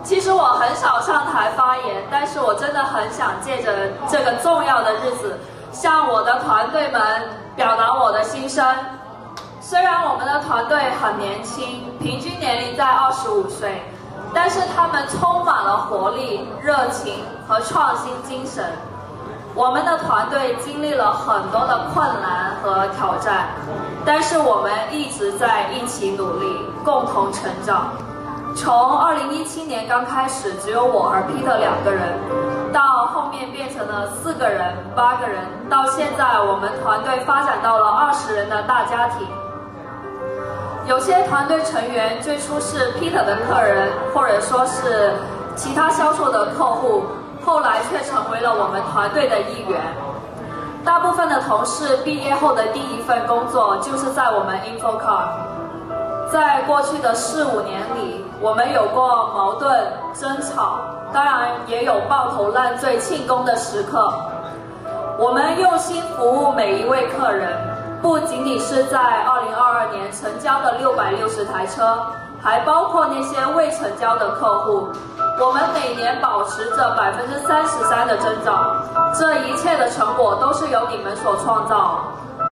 其实我很少上台发言，但是我真的很想借着这个重要的日子，向我的团队们表达我的心声。虽然我们的团队很年轻，平均年龄在25岁，但是他们充满了活力、热情和创新精神。我们的团队经历了很多的困难和挑战，但是我们一直在一起努力，共同成长。从2017年刚开始只有我和 Peter 2个人，到后面变成了4个人、8个人，到现在我们团队发展到了20人的大家庭。有些团队成员最初是 Peter 的客人，或者说是其他销售的客户，后来却成为了我们团队的一员。大部分的同事毕业后的第一份工作就是在我们 InfoCar。在过去的4、5年里，我们有过矛盾、争吵，当然也有抱头烂醉庆功的时刻。我们用心服务每一位客人，不仅仅是在2022年成交的660台车，还包括那些未成交的客户。我们每年保持着33%的增长，这一切的成果都是由你们所创造。